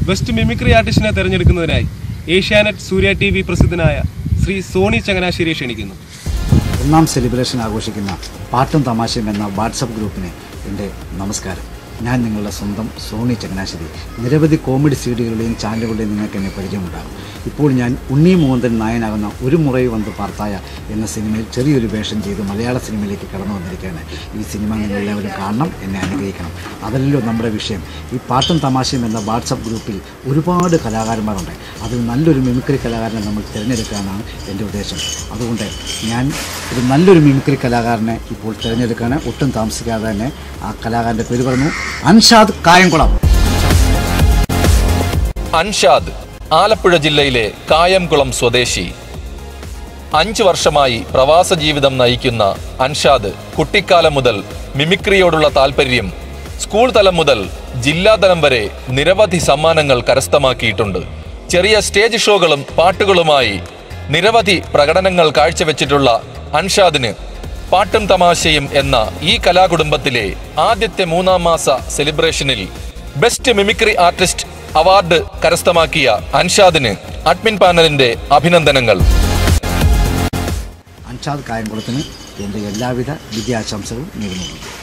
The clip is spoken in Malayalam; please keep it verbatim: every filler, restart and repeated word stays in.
ബെസ്റ്റ് മിമിക്രി ആർട്ടിസ്റ്റിനെ തെരഞ്ഞെടുക്കുന്നതിനായി ഏഷ്യാനെറ്റ് സൂര്യ ടി വി പ്രസിദ്ധനായ ശ്രീ സോണി ചങ്ങനാശ്ശേരിയെ ക്ഷണിക്കുന്നു. ഒന്നാം സെലിബ്രേഷൻ ആഘോഷിക്കുന്ന പാട്ടും തമാശയും എന്ന വാട്സപ്പ് ഗ്രൂപ്പിന് എൻ്റെ നമസ്കാരം. ഞാൻ നിങ്ങളുടെ സ്വന്തം സോണി ചങ്ങനാശ്ശേരി. നിരവധി കോമഡി സീഡികളുടെയും ചാനലുകളുടെയും നിങ്ങൾക്ക് എന്നെ പരിചയമുണ്ടാകും. ഇപ്പോൾ ഞാൻ ഉണ്ണി മോഹൻ നായനാകുന്ന ഒരു മുറൈ വന്ന് പാർത്തായ എന്ന സിനിമയിൽ ചെറിയൊരു വേഷം ചെയ്ത് മലയാള സിനിമയിലേക്ക് കടന്നു വന്നിരിക്കുകയാണ്. ഈ സിനിമ നിങ്ങളെല്ലാവരും കാണണം, എന്നെ അനുഗ്രഹിക്കണം. അതല്ലല്ലോ നമ്മുടെ വിഷയം. ഈ പാട്ടും തമാശയും എന്ന വാട്സപ്പ് ഗ്രൂപ്പിൽ ഒരുപാട് കലാകാരന്മാരുണ്ട്. അതിൽ നല്ലൊരു മിമിക്രി കലാകാരനെ നമ്മൾ തിരഞ്ഞെടുക്കാനാണ് എൻ്റെ ഉദ്ദേശം. അതുകൊണ്ട് ഞാൻ ഒരു നല്ലൊരു മിമിക്രി കലാകാരനെ ഇപ്പോൾ തിരഞ്ഞെടുക്കുകയാണ്. ഒട്ടും താമസിക്കാതെ തന്നെ ആ കലാകാരൻ്റെ പേര് പറഞ്ഞു, അൻഷാദ് കായംകുളം. അൻഷാദ് ആലപ്പുഴ ജില്ലയിലെ കായംകുളം സ്വദേശി. അഞ്ചു വർഷമായി പ്രവാസ ജീവിതം നയിക്കുന്ന അൻഷാദ് കുട്ടിക്കാലം മുതൽ മിമിക്രിയോടുള്ള താല്പര്യം സ്കൂൾ തലം മുതൽ ജില്ലാതലം വരെ നിരവധി സമ്മാനങ്ങൾ കരസ്ഥമാക്കിയിട്ടുണ്ട്. ചെറിയ സ്റ്റേജ് ഷോകളും പാട്ടുകളുമായി നിരവധി പ്രകടനങ്ങൾ കാഴ്ചവെച്ചിട്ടുള്ള അൻഷാദിന് പാട്ടും തമാശയും എന്ന ഈ കലാകുടുംബത്തിലെ ആദ്യത്തെ മൂന്നാം മാസ സെലിബ്രേഷനിൽ ബെസ്റ്റ് മിമിക്രി ആർട്ടിസ്റ്റ് അവാർഡ് കരസ്ഥമാക്കിയ അൻഷാദിന് അഡ്മിൻ പാനലിന്റെ അഭിനന്ദനങ്ങൾ. അൻഷാദ് കായംകുളത്തിന് എൻ്റെ എല്ലാവിധ വിദ്യാശംസകളും നേരുന്നു.